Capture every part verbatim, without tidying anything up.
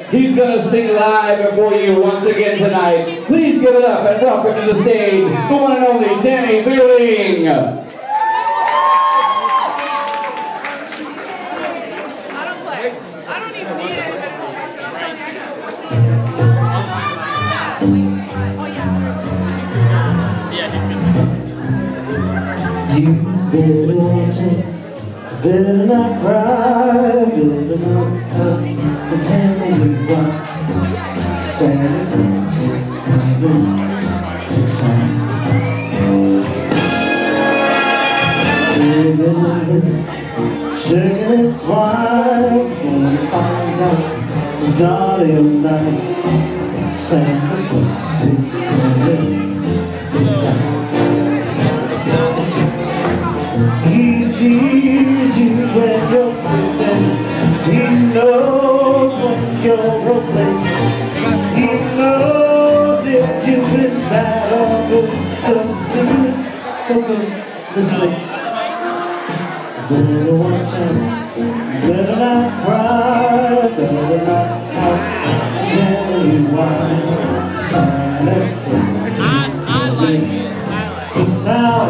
He's going to sing live for you once again tonight. Please give it up and welcome to the stage, the one and only Danny Vierling. I don't play. I don't even need it. You better watch it, better not cry, better not cut, pretend that you want Santa Claus is coming to town. Big in the list, shaking it twice, gonna find out it's not real nice. Santa Claus is coming to town. He sees you when you're sleeping. He knows when you're awake. He knows if you've been bad or good. So good, so good to sleep. Better watch out, better not cry, better not pout. Tell you why Santa Claus is coming to town.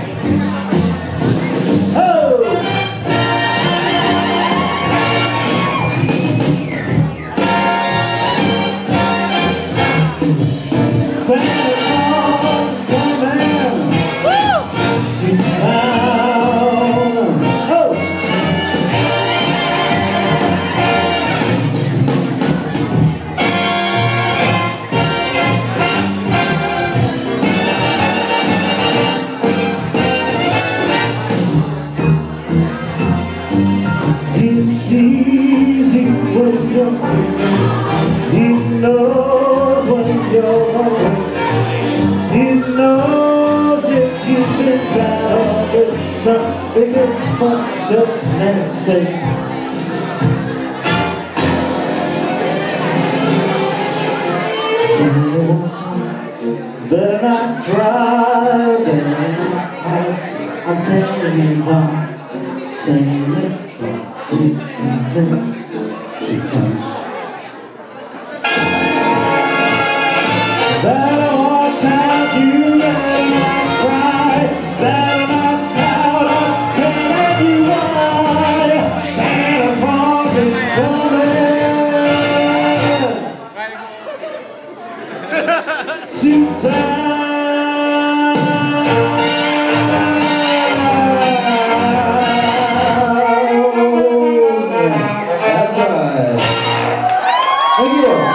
He sees you when you're sleeping. He knows when you're awake. He knows if you've been bad or good. Some bigger fucked up and say better not cry, better not cry. I'm telling you why. Sing it. Better watch out, you better not cry, better not pout, I'm telling you why. Santa Claus is coming to town. Thank you.